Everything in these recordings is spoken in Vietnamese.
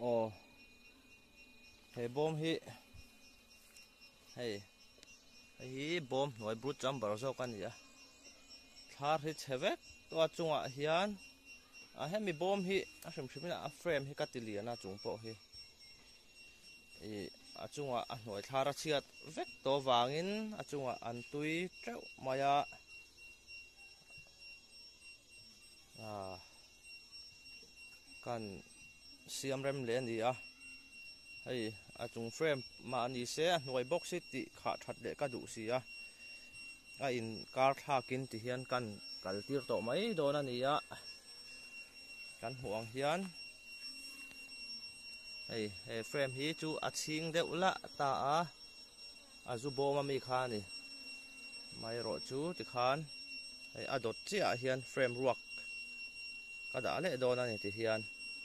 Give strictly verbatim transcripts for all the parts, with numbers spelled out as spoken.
oh he bom hi hey hi bom noi brut jumper zo kan ya thar hi chevek to chunga hian a hemi bom hi a hrim hrimina a frame hi katiliana chung po hi e a chunga a noi thar a chiat vek to wangin a chunga an tui treu maya a kan siam rem le ni a hei a chung frame ma ani se noi box hi ti kha that le ka du si a a in car thakin ti hian kan kal tir to mai don ani a kan huang hian hei he frame hi chu a ching deuh la ta a a zu bom ami kha ni mai ro chu ti khan hei a dot chi a hian frame ruak ka da le don ani ti hian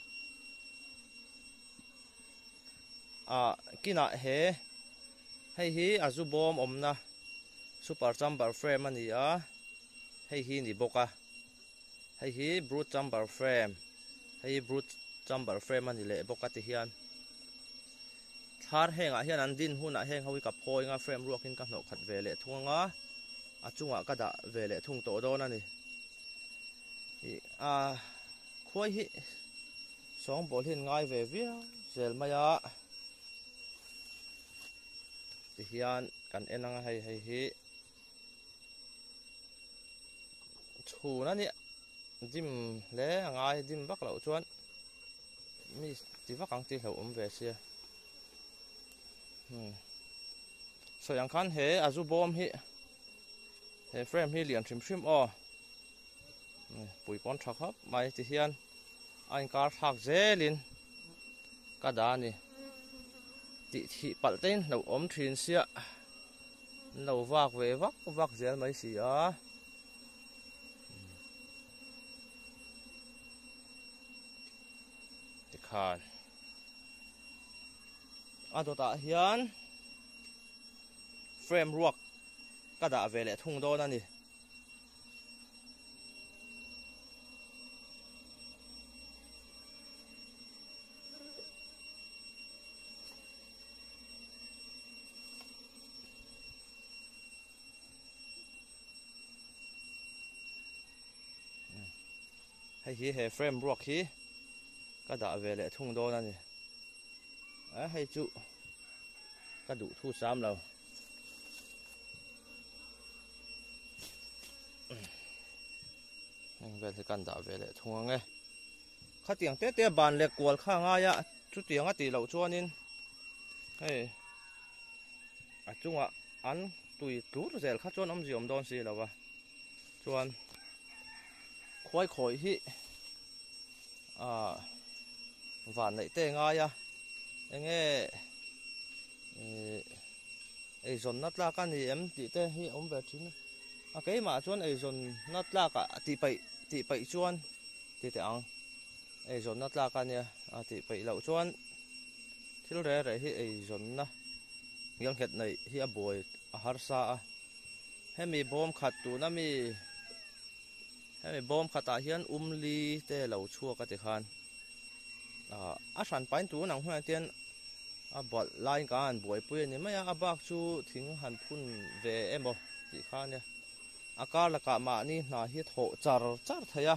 a kina he hei hi a zu bom omna super jumper frame ani a hei hi ni boka hei hi brute jumper frame hei brute jumper frame ani le boka ti hian thar henga hian an din huna heng hawi ka phoi nga frame ruakin ka hno khat ve le thunga a chunga ka da ve le thung to don ani a khoi hi song bol hin ngai ve via zel maya ti hian kan enang hei hei hi chu na ni dim le ngai dim bak lo chuan mi ti va kang ti hlo um ve sia hm so yang khan he azu bom hi he frame hi lian thrim thrim o pui pon thak hop mai ti hian ain kar thak zelin ka da ni ti thi palten lo om thin sia lo wak ve wak wak zel mai sia ti khan a do ta hian frame ruak ka da ve le thung do na ni hei hi he frame ruak hi ka da ve le thung do na ni a hei chu ka du thu sam lo anh về thì cần tạo về để thua nghe khát tiếng tết tết bàn lệ cuộn khá ngay ạ chút tiếng á tỷ lẩu chua nên hey à chung ạ ăn tùy rút rồi khát chua nấm gì ông đón gì là vậy chuan khói khói hi à vạn này tê ngay à anh nghe ấy dồn nát la cái gì em tỷ tê hi ông về chín à cái mà chuan ấy dồn nát la cả tỷ bảy tỷ bảy chuan tỷ tê ang ấy dồn nát la cái này à tỷ bảy lẩu chuan thiếu rẻ rẻ hi ấy dồn na yang het này hi a boy a har sa he mi bom khat tu na mi he mi bom khata hian umli te lo chua ka ti khan à a san pain tu nang huan tian a bol line kan boy pui ni mai a bak chu thing han phun ve emo ti khan ya a kar la ka ma ni na hi tho char char thaya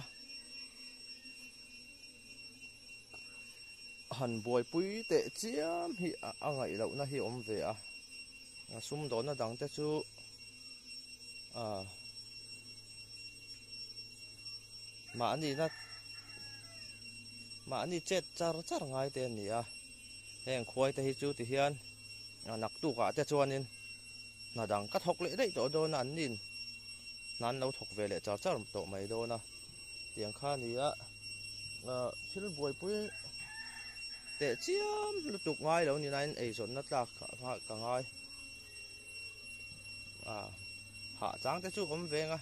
han boy pui te chiam hi a ngai lo na hi om ve a sum do na dang te chu à mà anh đi na mà anh đi chết char char ngai te ni a heng khoi te hi chu ti hian nak tu ka te chuan in na dang ka thok le dei to do na an nin nan lo thok ve le char char to mai do na tiang kha ni a thil boy pui te chiam lu tuk ngai lo ni nain ei zon na tla ka ngai à hạ trắng cái chú ấm về à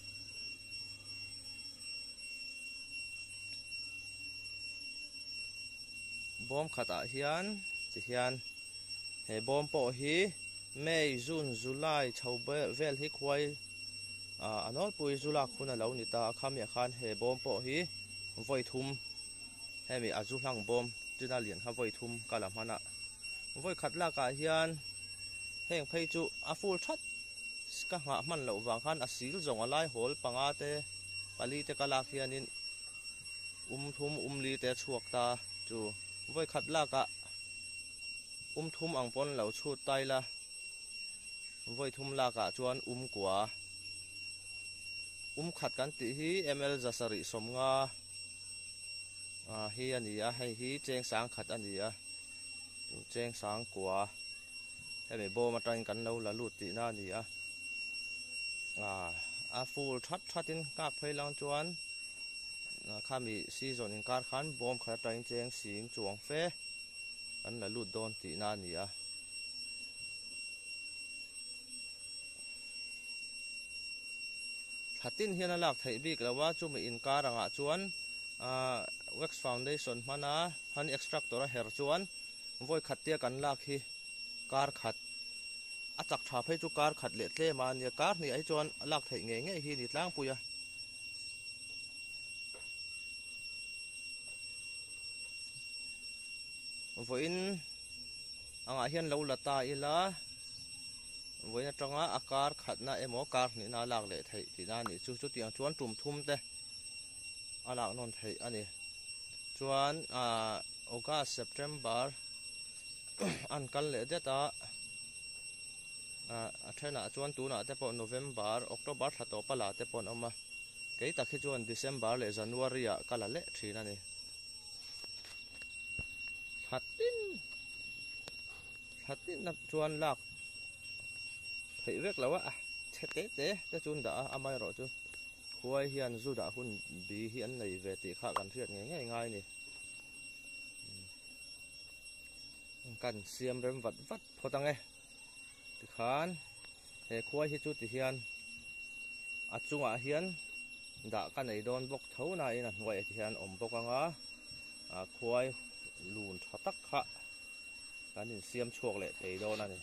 bom khata hian chỉ hian he bom po hi May June July chau vel hi khwai à anol pui zula khuna lo ni ta kham ya khan he bom po hi voi thum he mi azu hlang bom tina lian ha voi thum kalam hana voi khat la ka hian heng phei chu a full that ska nga man lo wang khan asil zong alai hol panga te pali te kalak hianin um thum umli te chuak ta chu voi khat la ka um thum ang pon lo chu tai la voi thum la ka chuan um kwa um khat kan ti hi ml zasari somnga a hi ania hei hi cheng sang khat ania chu cheng sang kwa hemi bo ma train kan lo la lut ti na nia a a full that thatin kak phei lang chuan khami season in kar khan bom kha train cheng sim chuang fe kan la lut don ti na nia thatin hian alak thei bik lawa chu mi in kar anga chuan a wax foundation mana han extractor a her chuan voi khatia kan lak hi kar khat a chak tha phei chu kar khat le tle ma nia kar ni ai chuan alak thei nge nge hi ni tlang puya voin anga hian lo lata ila voina tanga akar khatna emo kar ni na lak le thei ti na ni chu chu tiang chuan tum thum te alak non thei ani chuan a august september an kal le deta a thena chuan tu na te po november october thato pala te pon oma kei takhi chuan december le january a kala le thina ni hatin hatin na chuan lak thei vek lawa a thete te te chun da amai ro chu khuai hian zu da hun bi hi an nei ve ti kha kan riat nge nge ngai ni kan siam rem vat vat photange ti khan he khuai hi chu ti hian a chunga hian da ka nei don bok tho na in an hnuai ti hian om bok anga a khuai lun thatak kha kan in siam chuak le thei don ani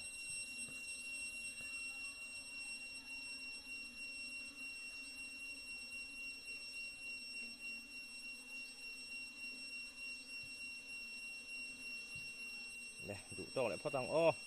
nè đủ to lại phát tăng ô